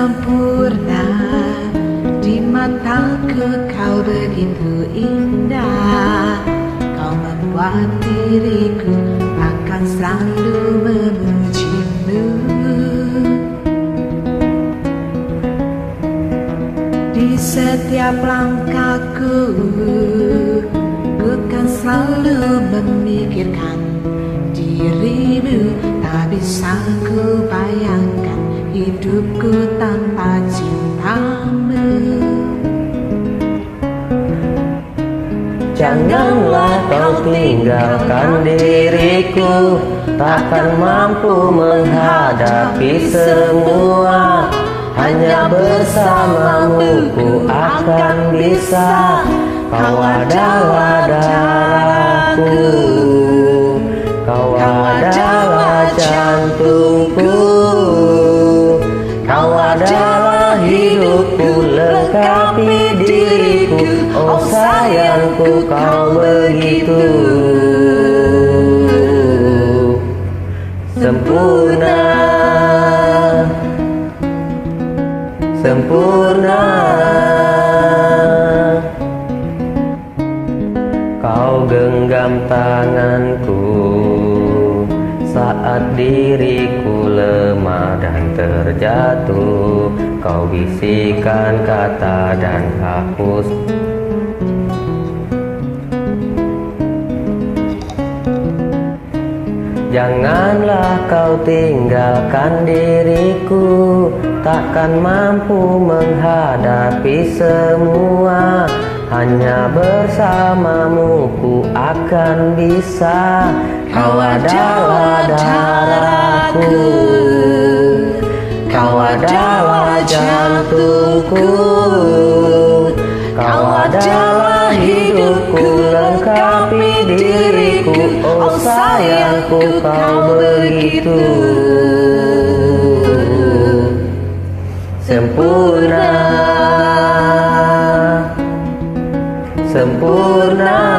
sempurna. Di mataku kau begitu indah. Kau membuat diriku akan selalu memujimu. Di setiap langkahku, ku kan selalu memikirkan dirimu. Tak bisa ku bayangkan hidupku tanpa cintamu. Janganlah kau tinggalkan diriku, takkan mampu menghadapi semua. Hanya bersamamu ku akan bisa. Kau adalah darahku, kau adalah jantungku, kau adalah hidupku, lengkapi diriku. Oh sayangku, kau begitu sempurna, sempurna. Kau genggam tanganku saat diriku lemah dan terjatuh. Kau bisikan kata dan hapus janganlah kau tinggalkan diriku, takkan mampu menghadapi semua. Hanya bersamamu ku akan bisa. Kau adalah darahku, kau adalah jantungku, kau adalah hidupku, lengkapi diriku. Oh sayangku, kau begitu sempurna, sempurna.